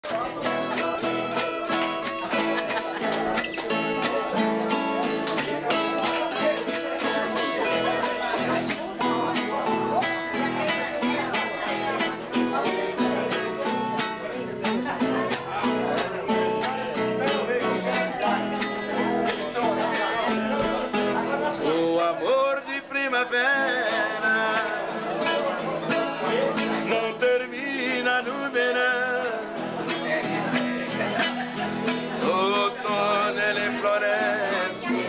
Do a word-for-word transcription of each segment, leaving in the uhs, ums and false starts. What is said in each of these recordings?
Não termina no verão. No outono ele floresce,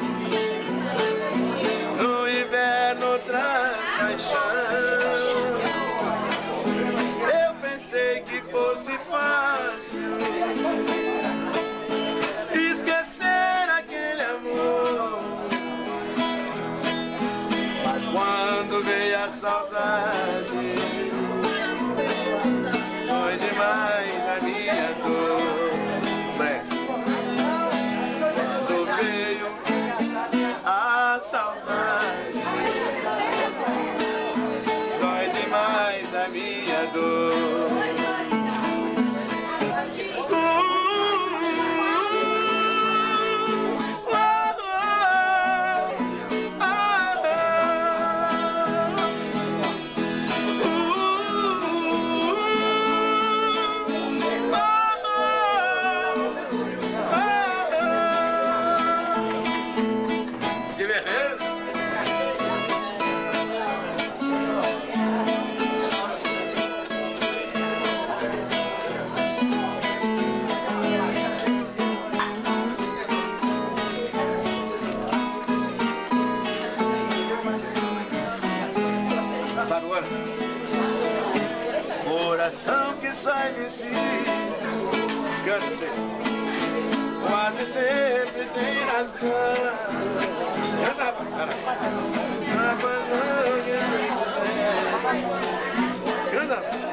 no inverno traz paixão. Eu pensei que fosse fácil esquecer aquele amor, mas quando veio a saudade, foi demais a minha dor. Quando veio a saudade, dói demais a minha dor. Sabe agora? Coração que sai de si, canta você. Quase sempre tem razão. Canta, cara. Canta.